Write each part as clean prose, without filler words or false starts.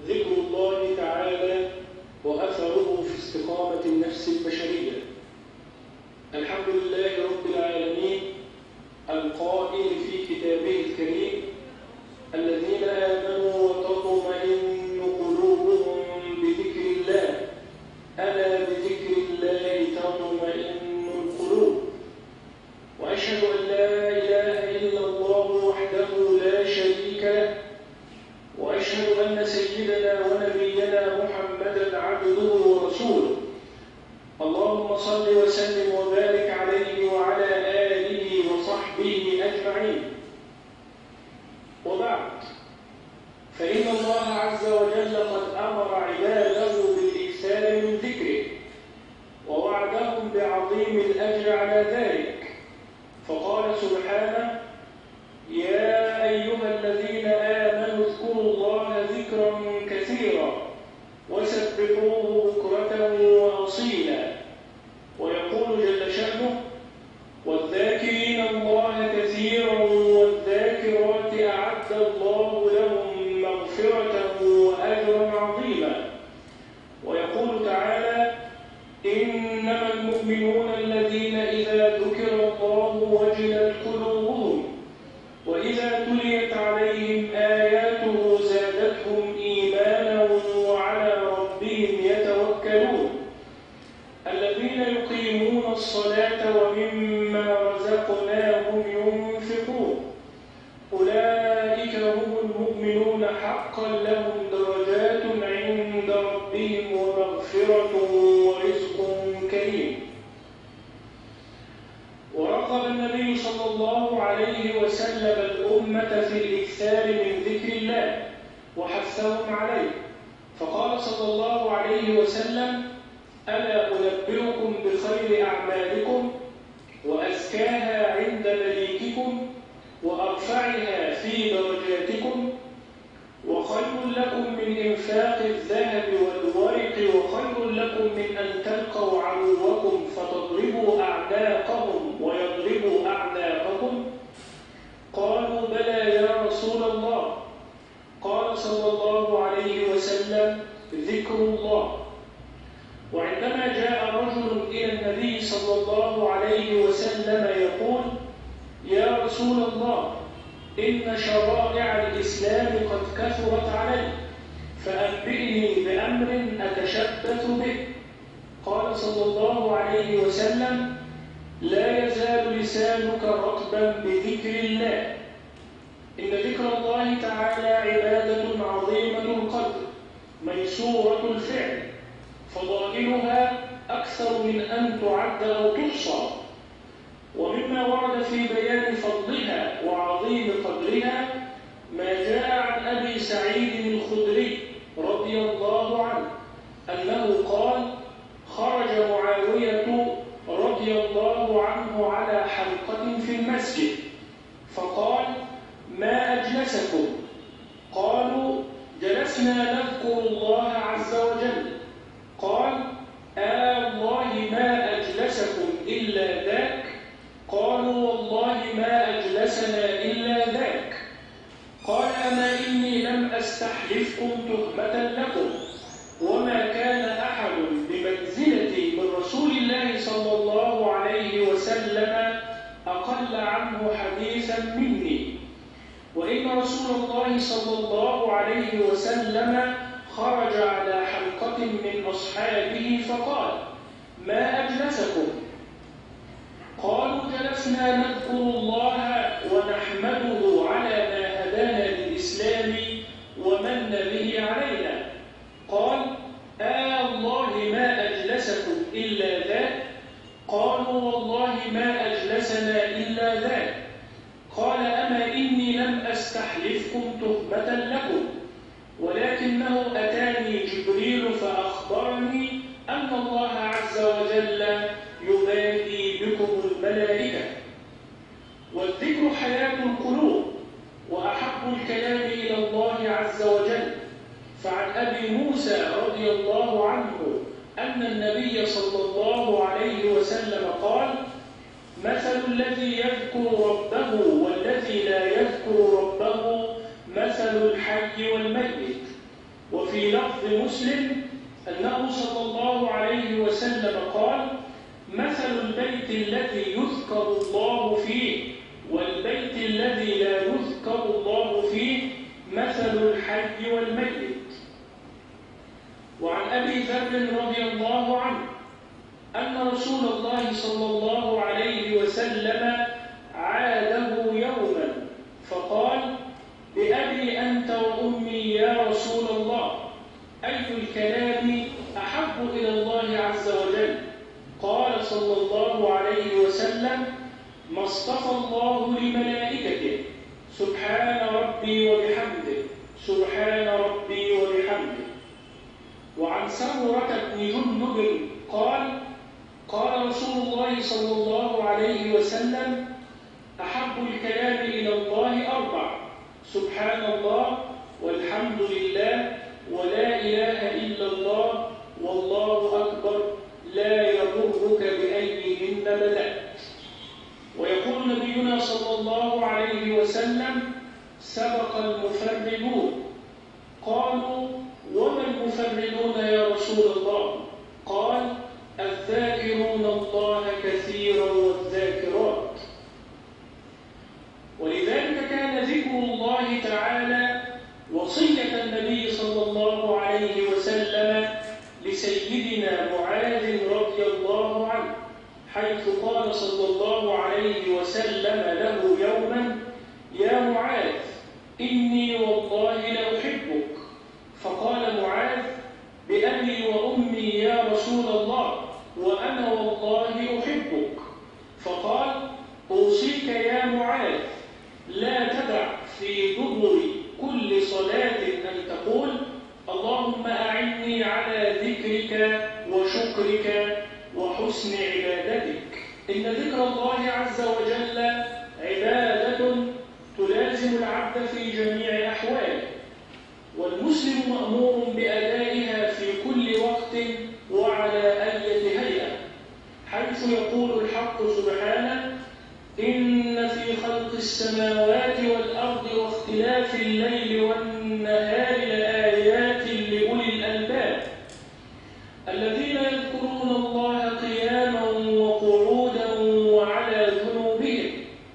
ذكر الله تعالى وأثره في استقامة النفس البشرية. الحمد لله رب العالمين القائل في كتابه الكريم: الذين آمنوا وتطمئن قلوبهم بذكر الله، ألا بذكر الله تطمئن القلوب. وأشهد أن لا إله إلا الله وحده لا شريك له، وأشهد أن سيدنا ونبينا محمدا عبده ورسوله. اللهم صل وسلم وبارك عليه وعلى آله وصحبه أجمعين. وبعد، فإن الله عز وجل قد أمر عباده بالإكثار من ذكره ووعدهم بعظيم الأجر على ذلك، فقال سبحانه: يا أيها الذين آمنوا اذكروا الله ذكرا كثيرا وسبحوه بكرة وأصيلا. ويقول جل شأنه: والذاكرين الله كثيرا والذاكرات أعد الله لهم مغفرة وأجرا عظيما. ويقول تعالى: إنما المؤمنون الذين إذا ذكر الله وجلت قلوبهم وإذا تليت عليهم آياته زادتهم إيمانا وعلى ربهم يتوكلون الذين يقيمون الصلاة ومما رزقناهم ينفقون أولئك هم المؤمنون حقا لهم درجات عند ربهم ومغفرة ورزق كريم. ورغب النبي صلى الله عليه وسلم الأمة في الإكثار من ذكر الله وحثهم عليه، فقال صلى الله عليه وسلم: ألا أنبئكم بخير أعمالكم وأزكاها عند مليككم وأرفعها في درجاتكم، وخير لكم من إنفاق الذهب والورق، وخير لكم من أن تلقوا عدوكم فتضربوا أعناقهم ويضربوا أعناقكم؟ قالوا: بلى يا رسول الله. قال صلى الله عليه وسلم: ذكر الله. وعندما جاء رجل إلى النبي صلى الله عليه وسلم يقول: يا رسول الله، إن شرائع الإسلام قد كثرت علي، فأنبئني بأمر أتشبث به. قال صلى الله عليه وسلم: لا يزال لسانك رطبا بذكر الله. إن ذكر الله تعالى عبادة عظيمة القدر ميسورة الفعل، فضائلها أكثر من أن تعد أو تحصى. ومما ورد في بيان فضلها وعظيم قدرها ما جاء عن أبي سعيد الخدري رضي الله عنه أنه قال: خرج معاوية رضي الله عنه على حلقة في المسجد، فقال: ما أجلسكم؟ قالوا: جلسنا نذكر الله عز وجل. قال: والله ما أجلسكم إلا ذاك؟ قالوا: والله ما أجلسنا إلا ذاك. قال: أما إني لم أستحلفكم تهمة لكم، وما كان أحد بمنزلتي من رسول الله صلى الله عليه وسلم أقل عنه حديثا مني. وإن رسول الله صلى الله عليه وسلم خرج على حلقة من أصحابه فقال: ما أجلسكم؟ قالوا: جلسنا نذكر الله ونحمده على ما هدانا للإسلام ومن به علينا. قال: والله ما أجلسكم إلا ذاك؟ قالوا: والله ما أجلسنا إلا ذاك. قال: أما إني لم أستحلفكم تهمة لكم، ولكنه أتاني جبريل فأخبرني أن الله عز وجل يبادي بكم الملائكة. والذكر حياة القلوب وأحب الكلام إلى الله عز وجل. فعن أبي موسى رضي الله عنه أن النبي صلى الله عليه وسلم قال: مثل الذي يذكر ربه والذي لا يذكر ربه مثل الحي والميت. وفي وفي لفظ مسلم أنه صلى الله عليه وسلم قال: مثل البيت الذي يذكر الله فيه والبيت الذي لا يذكر الله فيه مثل الحي والميت. وعن أبي ذر رضي الله عنه أن رسول الله صلى الله عليه وسلم عاده يوما فقال: بأبي أنت وأمي يا رسول الله، أي الكلام أحب إلى الله عز وجل؟ قال صلى الله عليه وسلم: ما اصطفى الله لملائكته سبحان ربي وبحمده سبحان ربي وبحمده. وعن سمرة بن جندب قال: قال رسول الله صلى الله عليه وسلم: أحب الكلام إلى الله أربع: سبحان الله والحمد لله ولا إله إلا الله والله أكبر لا يضرك بأيهن بدأت. ويقول نبينا صلى الله عليه وسلم: سبق المفردون. قالوا: وما المفردون يا رسول الله؟ قال: الذاكرون الله كثيرا والذاكرات. ولذلك كان ذكر الله تعالى وصية النبي صلى الله عليه وسلم لسيدنا معاذ رضي الله عنه، حيث قال صلى الله عليه وسلم له يوما: يا معاذ إني والله لأحبك. فقال معاذ: بأبي وأمي يا رسول الله وأنا والله أحبك. فقال: أوصيك يا معاذ لا تدع في دبر كل صلاة أن تقول: اللهم أعني على ذكرك وشكرك وحسن عبادتك. إن ذكر الله عز وجل عبادة تلازم العبد في جميع أحواله، والمسلم مأمور بأدائها في كل وقت وعلى أي هيئة، حيث يقول الحق سبحانه: إن في خلق السماوات والأرض واختلاف الليل والنهار لآيات لأولي الألباب الذين يذكرون الله قياما وقعودا وعلى جنوبهم.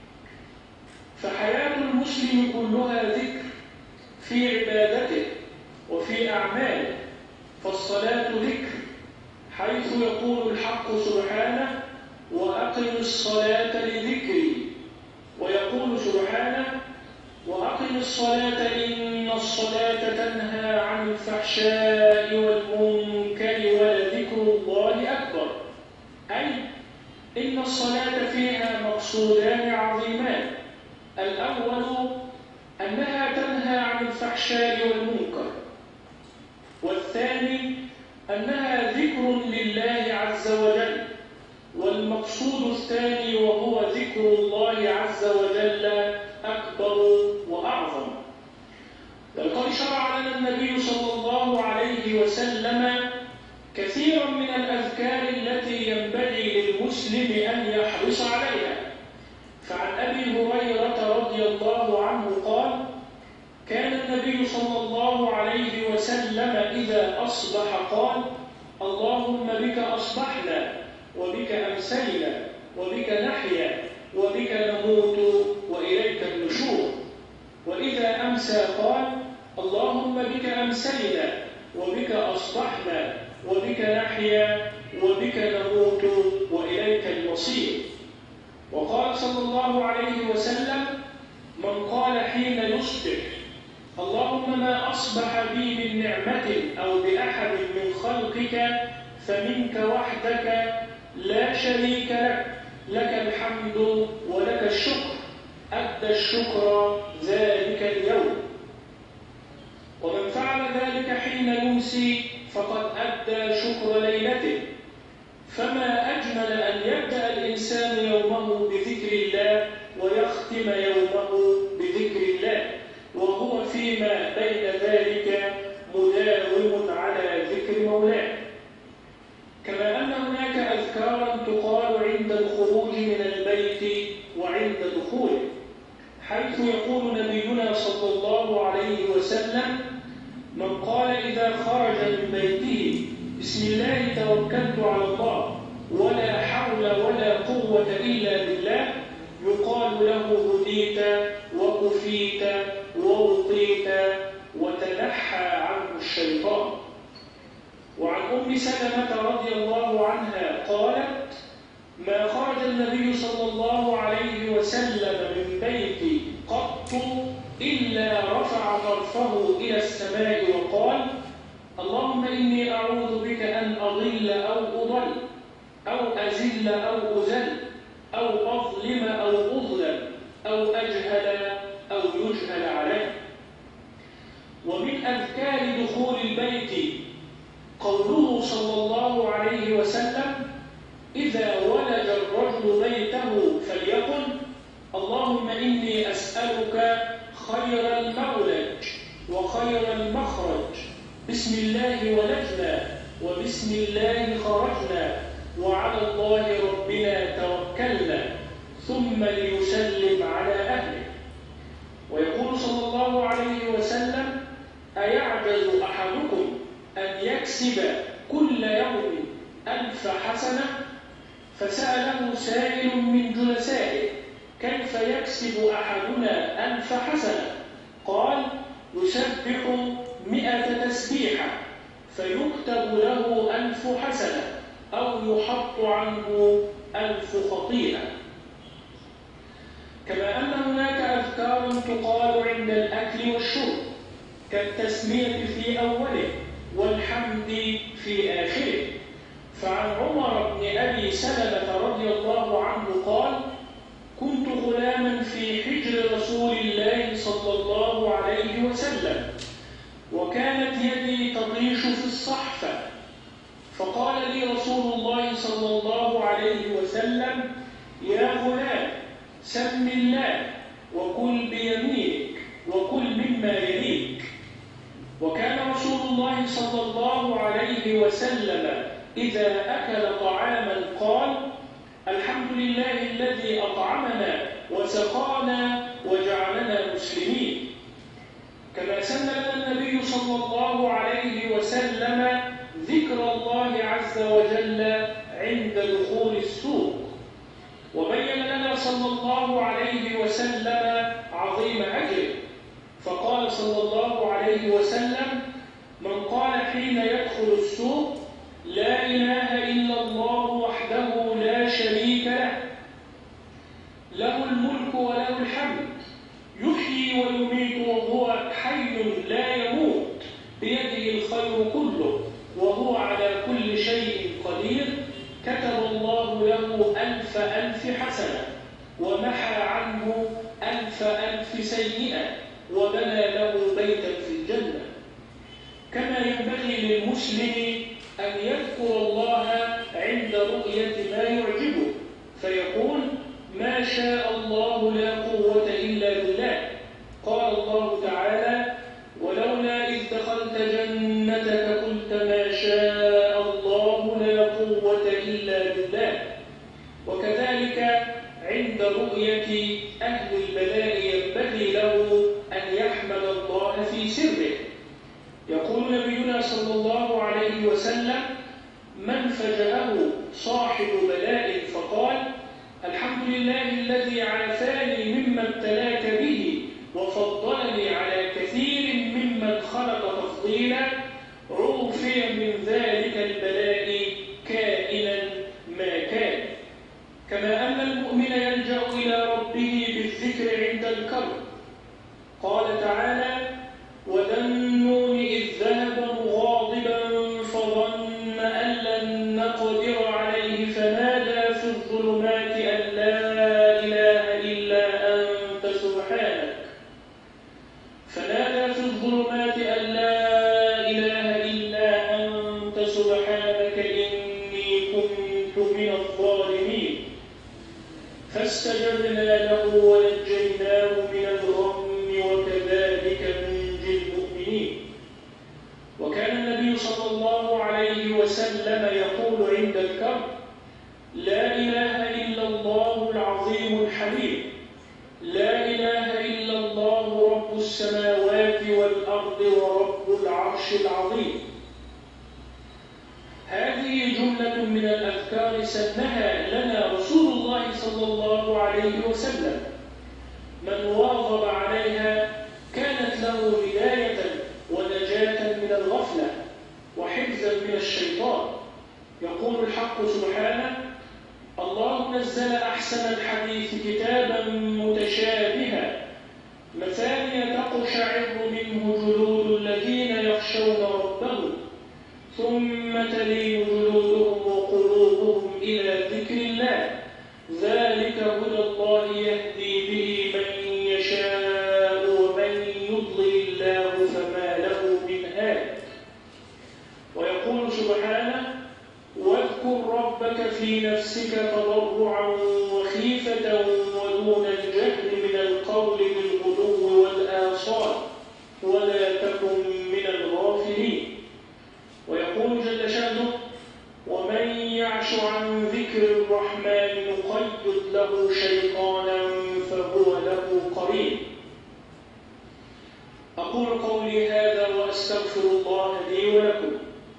فحياة المسلم كلها ذكر في عبادته وفي أعماله. فالصلاة ذكر، حيث يقول الحق سبحانه: وأقم الصلاة لذكري. ويقول سبحانه: وأقم الصلاة إن الصلاة تنهى عن الفحشاء والمنكر ولذكر الله أكبر. أي إن الصلاة فيها مقصودان عظيمان: الأول أنها تنهى عن الفحشاء والمنكر، والثاني أنها ذكر لله عز وجل. والمقصود الثاني وهو ذكر الله عز وجل أكبر وأعظم. لقد شرع لنا النبي صلى الله عليه وسلم كثيرا من الأذكار التي ينبغي للمسلم أن يحرص عليها. فعن أبي هريرة رضي الله عنه قال: كان النبي صلى الله عليه وسلم إذا أصبح قال: اللهم بك أصبحنا وبك أمسينا وبك نحيا وبك نموت وإليك النشور. وإذا أمسى قال: اللهم بك أمسينا وبك أصبحنا وبك نحيا وبك نموت وإليك المصير. وقال صلى الله عليه وسلم: من قال حين يصبح: اللهم ما أصبح بي من نعمة أو بأحد من خلقك فمنك وحدك لا شريك لك، لك الحمد ولك الشكر، أدى الشكر ذلك اليوم. ومن فعل ذلك حين يمسي فقد أدى شكر ليلته. فما أجمل أن يبدأ الإنسان يومه بذكر الله ويختم يومه بذكر الله، وهو فيما بين ذلك مداوم على ذكر مولاه. كما أن هناك أذكارا تقال عند الخروج من البيت وعند دخوله، حيث يقول نبينا صلى الله عليه وسلم: من قال إذا خرج من بيته بسم الله توكلت على الله ولا حول ولا قوة إلا بالله يقال له هديت وكفيت ووقيت وتنحى عنه الشيطان. وعن أم سلمة رضي الله عنها قالت: ما خرج النبي صلى الله عليه وسلم من بيتي قط إلا رفع طرفه إلى السماء وقال: اللهم إني أعوذ بك أن أضل أو أضل أو أزل أو أزل أو أظلم أو أظلم أو أجهل أو يجهل علي. ومن أذكار دخول البيت قوله صلى الله عليه وسلم: إذا ولج الرجل بيته فليقل: اللهم إني أسألك خير المولج وخير المخرج، بسم الله ولجنا وبسم الله خرجنا وعلى الله ربنا توكلنا، ثم ليسلم على أهله. ويقول صلى الله عليه وسلم: أيعجز أحدكم أن يكسب كل يوم 1000 حسنة؟ فسأله سائل من جلسائه: كيف يكسب أحدنا 1000 حسنة؟ قال: يسبح 100 تسبيحة فيكتب له 1000 حسنة أو يحط عنه 1000 خطيئة. كما أن هناك أذكار تقال عند الأكل والشرب كالتسمية في أوله والحمد في آخره. فعن عمر بن أبي سلمة رضي الله عنه قال: كنت غلاما في حجر رسول الله صلى الله عليه وسلم، وكانت يدي تطيش في الصحفة، فقال لي رسول الله صلى الله عليه وسلم: يا غلام سم الله وكل بيمينك وكل مما يليك. وكان رسول الله صلى الله عليه وسلم إذا أكل طعاما قال: الحمد لله الذي أطعمنا وسقانا وجعلنا مسلمين. كما سن لنا النبي صلى الله عليه وسلم ذكر الله عز وجل عند دخول السوق، وبين لنا صلى الله عليه وسلم عظيم أجره، فقال صلى الله عليه وسلم: من قال حين يدخل السوق: لا إله إلا الله وحده لا شريك له، له الملك وله الحمد، يحيي ويميت وهو حي لا يموت، بيده الخير كله وهو على كل شيء قدير، كتب الله له 1000 حسنة ومحى عنه 1000 سيئة وبنى له بيتا في الجنة. كما ينبغي للمسلم أن يذكر الله عند رؤية ما يعجبه فيقول: ما شاء الله لا قوة إلا بالله. قال الله تعالى: ولولا إذ دخلت جنتك قلت ما شاء الله لا قوة إلا بالله. وكذلك عند رؤية أهل البلاء ينبغي له أن يحمد الله في سره. يقول نبينا صلى الله عليه وسلم: من فجأه صاحب بلاء فقال: الحمد لله الذي عافاني مما ابتلاك به وفضلني على كثير ممن خلق تفضيلا، عوفي من ذلك البلاء كائنا ما كان. كما أن المؤمن يلجأ إلى ربه بالذكر عند الكرب. قال تعالى: وذا النون إذ ذهب مغاضبا فظن أن لن نقدر عليه فنادى في الظلمات أن لا إله إلا أنت سبحانك إني كنت من الظالمين. فاستجبنا له ونجيناه من الغم وكذلك ننجي المؤمنين. وكان النبي صلى الله عليه وسلم يقول عند الكرب: لا إله إلا الله العظيم الحليم، لا إله إلا الله رب رب السماوات والأرض ورب العرش العظيم. هذه جملة من الأذكار سنها لنا رسول الله صلى الله عليه وسلم، من واظب عليها كانت له هداية ونجاة من الغفلة وحفظا من الشيطان. يقول الحق سبحانه: الله نزل أحسن الحديث كتابا متشابها مثانية تقشعر منه جلود الذين يخشون ربهم ثم تلين جلودهم وقلوبهم إلى ذكر الله ذلك هدى الله يهدي به من يشاء ومن يضلل الله فما له من هاد. ويقول سبحانه: واذكر ربك في نفسك تضرعا وخيفة ودون الجهر من القول بالغدو والآصال ولا تكن من الغافلين. ويقول جل شأنه: ومن يعش عن ذكر الرحمن نقيض له شيطانا فهو له قرين. أقول قولي هذا وأستغفر الله لي ولكم.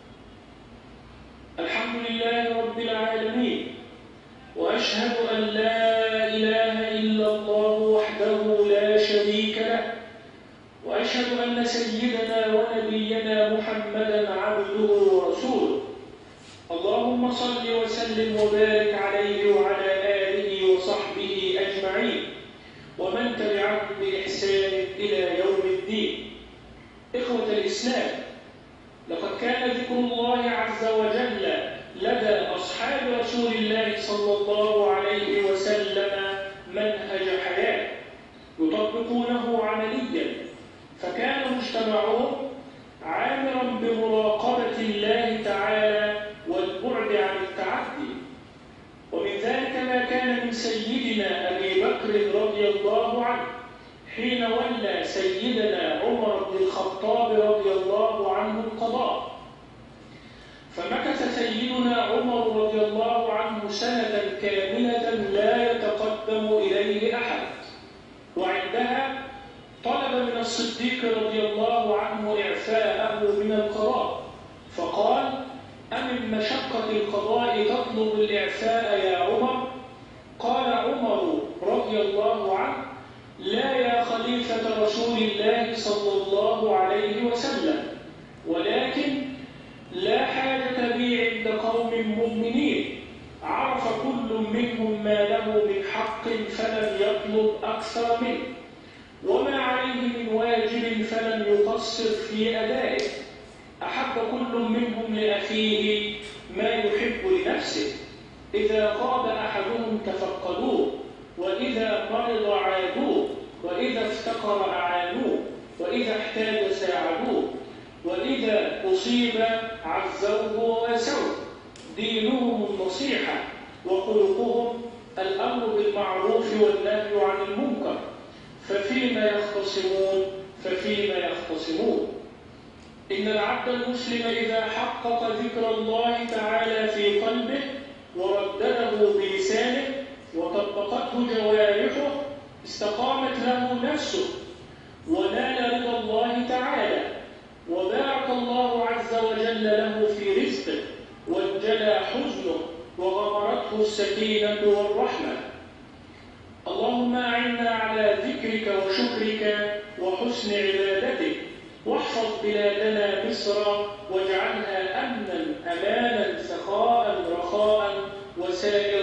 الحمد لله رب العالمين، وأشهد أن لا إله إلا الله وحده لا شريك له، وأشهد أن سيدنا ونبينا محمدا عبده ورسوله. اللهم صل وسلم وبارك عليه وعلى آله وصحبه أجمعين ومن تبعهم بإحسان إلى يوم الدين. إخوة الإسلام، لقد كان ذكر الله عز وجل لدى أصحاب رسول الله صلى الله عليه وسلم منهج حياة يطبقونه عمليا، فكان مجتمعهم عامرا بمراقبة الله تعالى والبعد عن التعدي. ومن ذلك ما كان من سيدنا أبي بكر رضي الله عنه حين ولى سيدنا عمر بن الخطاب رضي الله عنه القضاء، فمكث سيدنا عمر رضي الله عنه سنة كاملة لا يتقدم إليه أحد، وعندها طلب من الصديق رضي الله عنه إعفاءه من القضاء، فقال: أمن مشقة القضاء تطلب الإعفاء يا عمر؟ قال عمر رضي الله عنه: لا يا خليفة رسول الله صلى الله عليه وسلم، ولكن لا حاجة بي عند قوم مؤمنين عرف كل منهم ما له من حق فلم يطلب أكثر منه، وما عليه من واجب فلم يقصر في أدائه، أحب كل منهم لأخيه ما يحب لنفسه، إذا غاب أحدهم تفقدوه، وإذا مرض عادوه، وإذا افتقر أعانوه، وإذا احتاج ساعدوه، وإذا أصيب عزوه وواسوه. دينهم النصيحة وخلقهم الأمر بالمعروف والنهي عن المنكر. ففيما يختصمون. إن العبد المسلم إذا حقق ذكر الله تعالى في قلبه وردده بلسانه وطبقته جوارحه استقامت له نفسه ونال رضا الله تعالى، وبارك الله عز وجل له في رزقه وانجلى حزنه وغمرته السكينة والرحمة. اللهم أعنا على ذكرك وشكرك وحسن عبادتك، واحفظ بلادنا مصر واجعلها أمنا أمانا سخاء رخاء وسائر